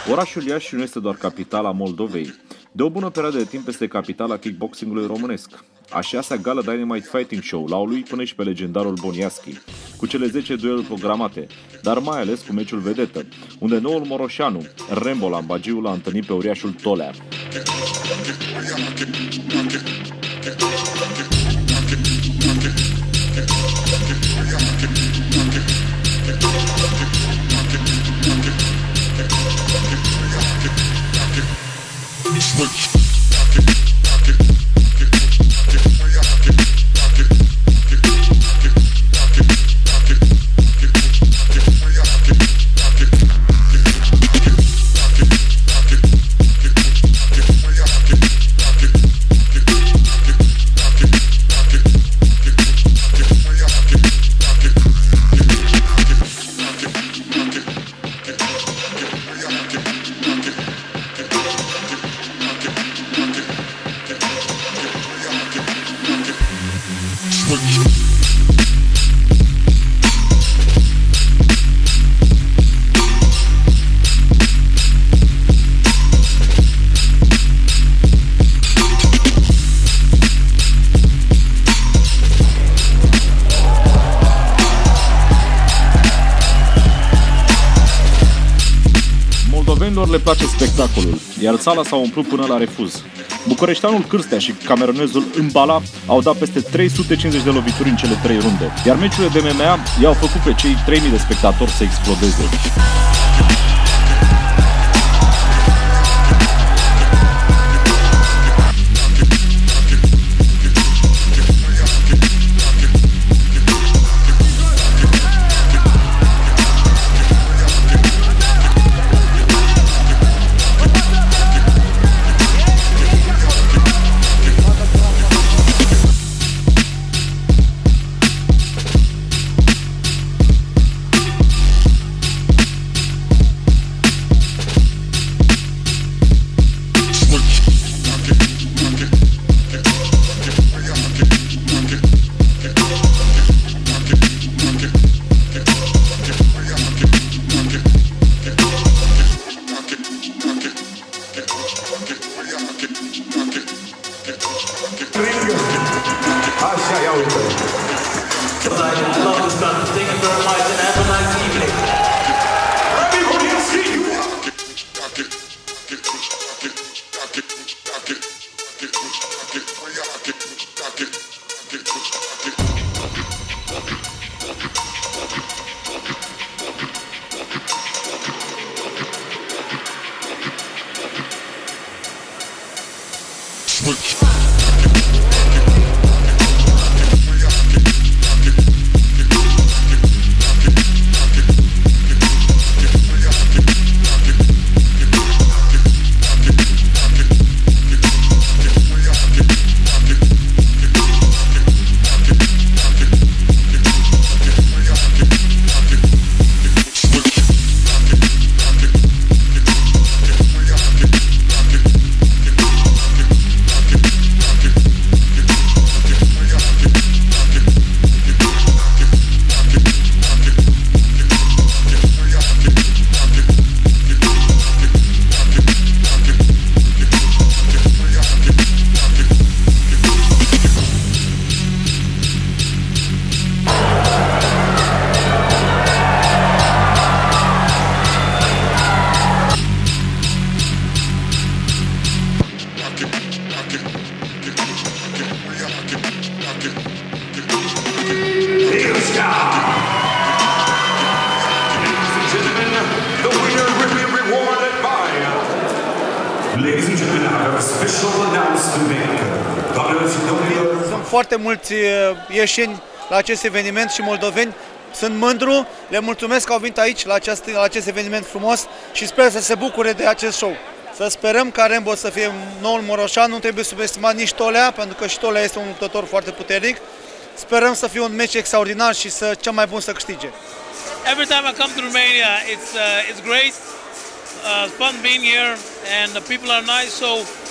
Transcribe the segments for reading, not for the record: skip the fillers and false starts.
Orașul Iași nu este doar capitala Moldovei. De o bună perioadă de timp este capitala kickboxingului românesc. A 6-a gală Dynamite Fighting Show la lui până și pe legendarul Boniaschi, cu cele 10 dueluri programate, dar mai ales cu meciul vedetă, unde noul Moroșanu, Rembo Lambagiu, l-a întâlnit pe uriașul Tolea. Moldovenilor le place spectacolul, iar sala s-a umplut până la refuz. Bucureșteanul Cârstea și camerunezul Mbala au dat peste 350 de lovituri în cele 3 runde, iar meciurile de MMA i-au făcut pe cei 3000 de spectatori să explodeze. Așa, ia uite. Sunt foarte mulți ieșeni la acest eveniment și moldoveni. Sunt mândru, le mulțumesc că au venit aici la acest eveniment frumos și sper să se bucure de acest show. Să sperăm ca Rembo să fie noul Moroșan, nu trebuie subestimat nici Tolea, pentru că și Tolea este un luptător foarte puternic. Sperăm să fie un meci extraordinar și să cel mai bun să câștige. Every time I come to Romania, it's great. It's fun being here, and the people are nice. So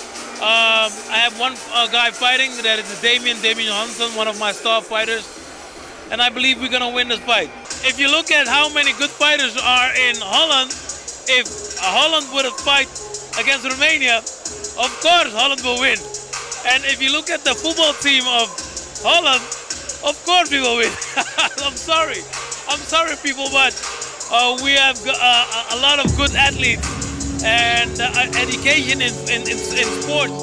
I have one guy fighting, that is Damien Johansson, one of my star fighters, and I believe we're going to win this fight. If you look at how many good fighters are in Holland, if Holland would have fight against Romania, of course Holland will win. And if you look at the football team of Holland, of course we will win. I'm sorry people, but we have a lot of good athletes and education in sports.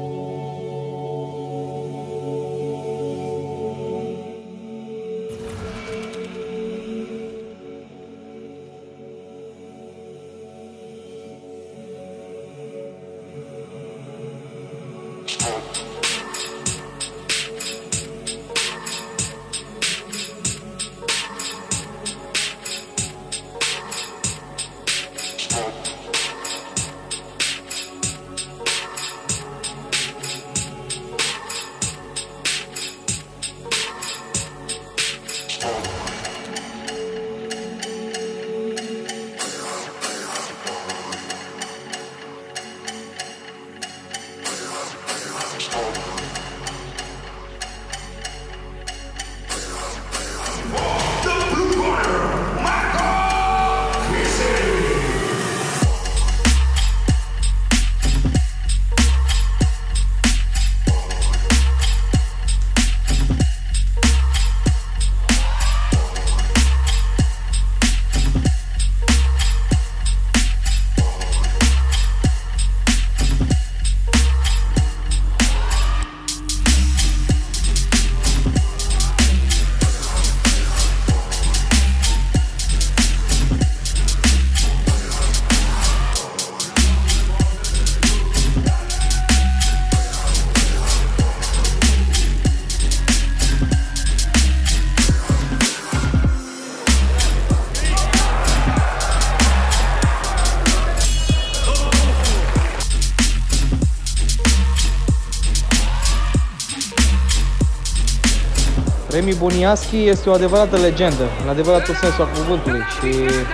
Remi Boniaschi este o adevărată legendă, în adevăratul sens al cuvântului și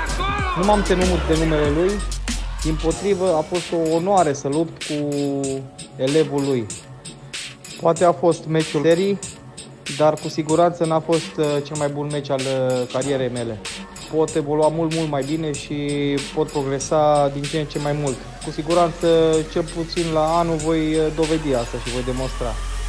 nu m-am temut de numele lui, dimpotrivă a fost o onoare să lupt cu elevul lui. Poate a fost meciul serii, dar cu siguranță n-a fost cel mai bun meci al carierei mele. Pot evolua mult mai bine și pot progresa din ce în ce mai mult. Cu siguranță, cel puțin la anul, voi dovedi asta și voi demonstra.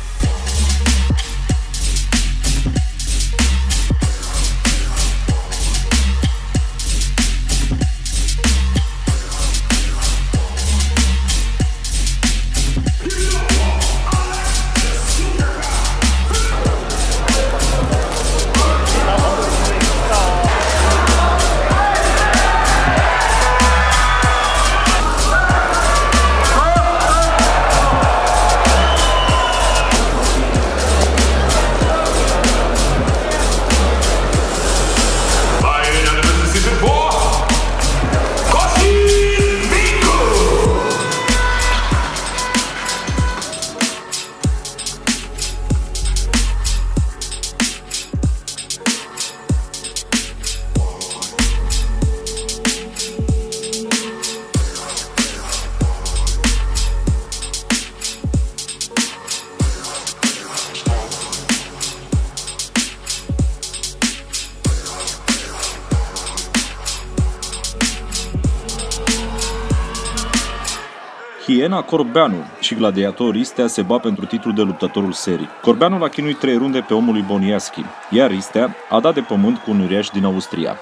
Hiena Corbeanu și gladiator Ristea se bat pentru titlul de luptătorul serii. Corbeanu l-a chinuit 3 runde pe omul lui Boniaschi, iar Ristea a dat de pământ cu un uriaș din Austria.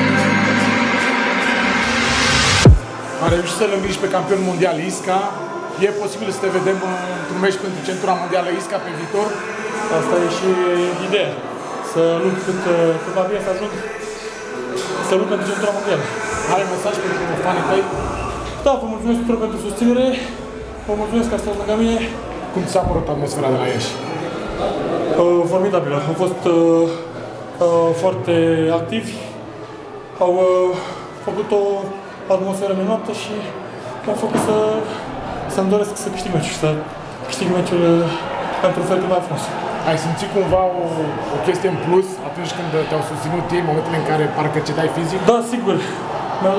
A reușit să-l învingi pe campion mondial Isca, e posibil să te vedem într-un meci pentru centura mondială ISCA pe viitor? Asta e și ideea. Să lupt cât va bine să ajung să lupt pentru centura mondială. Ai un mesaj pentru fanii tăi? Da, vă mulțumesc tuturor pentru susținere. Vă mulțumesc că ați fost lângă mine. Cum ți-a părut atmosfera de la Iași? Formidabilă. Au fost foarte activi. Au făcut o atmosferă minunată și m-au făcut să-mi doresc să câștig meciul și să câștig meciul pentru fel cât mai frumos. Ai simțit cumva o chestie în plus atunci când te-au susținut ei, în momentele în care parcă cedeai fizic? Da, sigur. Mi-au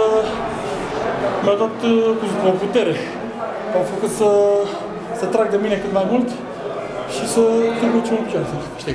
dat o putere. M-au făcut să trag de mine cât mai mult și să duc meciul în picioare, să câștig.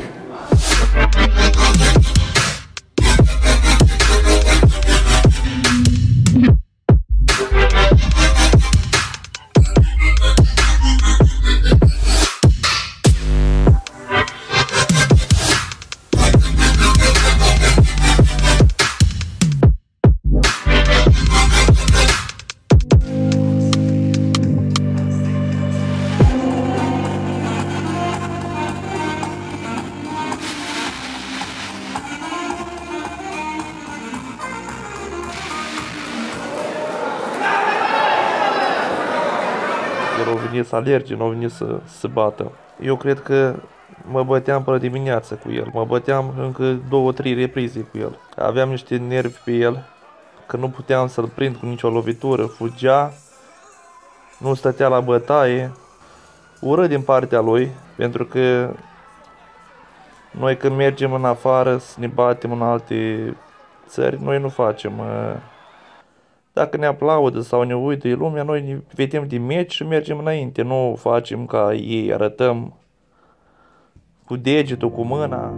Au venit să alerge, nu au venit să se bată. Eu cred că mă băteam până dimineață cu el, mă băteam încă 2-3 reprize cu el. Aveam niște nervi pe el, că nu puteam să-l prind cu nicio lovitură, fugea, nu stătea la bătaie. Urât din partea lui, pentru că noi când mergem în afară să ne batem în alte țări, noi nu facem. Dacă ne aplaudă sau ne uită lumea, noi ne vedem din meci și mergem înainte. Nu facem ca ei, arătăm cu degetul, cu mâna.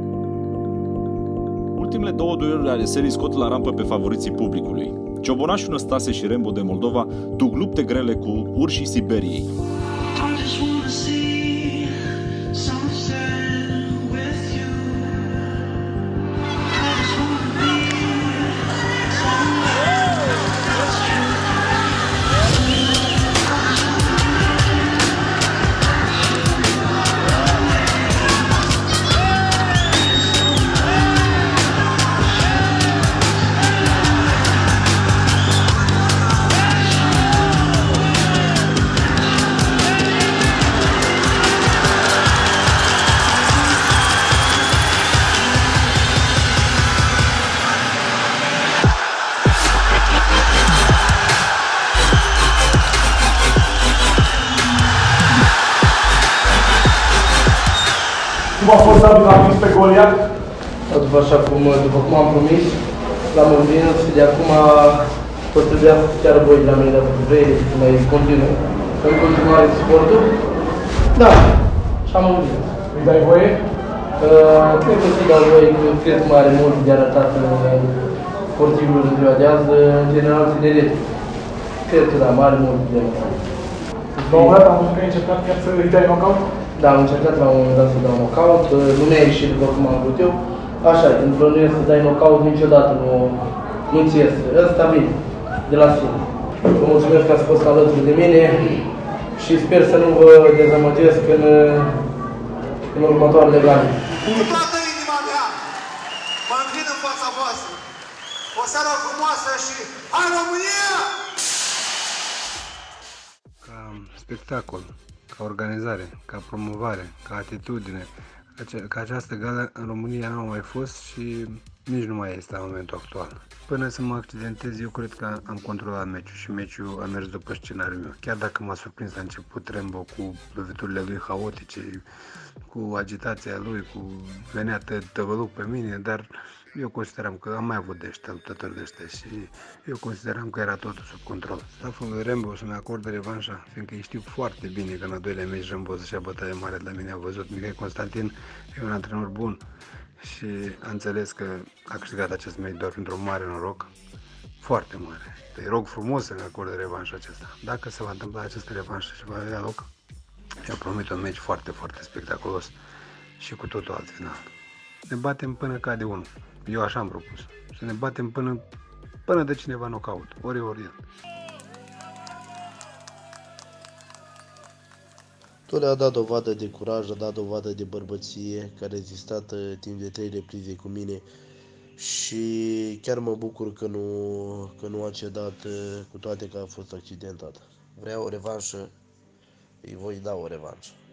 Ultimele două dueluri ale serii scot la rampă pe favoriții publicului. Ciobonașul Năstase și Rembo de Moldova duc lupte grele cu urșii Siberiei. Cum a fost Adu la pe Goliat? După cum am promis, l-am învins și de acum o trebuia să chiar voi de la mine dacă vrei să mai continui în continuare sportul. Da, și am învins. Îi dai voie? Cred că să-i dau voie, cred că mai are mult de arătat sportivul în ziua de azi, în general tineret. Cred că da, mai are mult de arătat. La un moment dat am văzut că ai încercat chiar să îi dai knockout? Da, am încercat la un moment dat să dau knockout, nu mi-a ieșit după cum am vrut eu. Așa, când plănuiesc să dai knockout, niciodată nu-ți iese. Ăsta vine, de la sine. Vă mulțumesc că ați fost alături de mine și sper să nu vă dezamăgesc în următoarele gale. Cu toată inima mea mă înclin în fața voastră. O seară frumoasă și hai România! Ca spectacol, ca organizare, ca promovare, ca atitudine, ca această gală în România nu a mai fost și nici nu mai este la momentul actual. Până să mă accidentez, eu cred că am controlat meciul și meciul a mers după scenariul meu. Chiar dacă m-a surprins la început Rembo cu loviturile lui haotice, cu agitația lui, venea tăvăluc pe mine, dar eu consideram că am mai avut de ăștia, luptători de ăștia și eu consideram că era totul sub control. Staful lui Rembo să-mi acorde revanșa, fiindcă îi știu foarte bine că în al doilea meci Rembo să-și ia bătaie mare de la mine. A văzut, Mihai Constantin e un antrenor bun și a înțeles că a câștigat acest meci doar printr-un mare noroc, foarte mare. Îi rog frumos să-mi acorde revanșa acesta. Dacă se va întâmpla această revanșă și va avea loc, eu promit un meci foarte, foarte spectaculos și cu totul alt final. Ne batem până cade unul. Eu așa am propus. Să ne batem până de cineva knockout. Ori el. Tole a dat dovadă de curaj, a dat dovadă de bărbăție, care a rezistat timp de 3 reprize cu mine și chiar mă bucur că nu a cedat, cu toate că a fost accidentat. Vreau o revanșă, îi voi da o revanșă.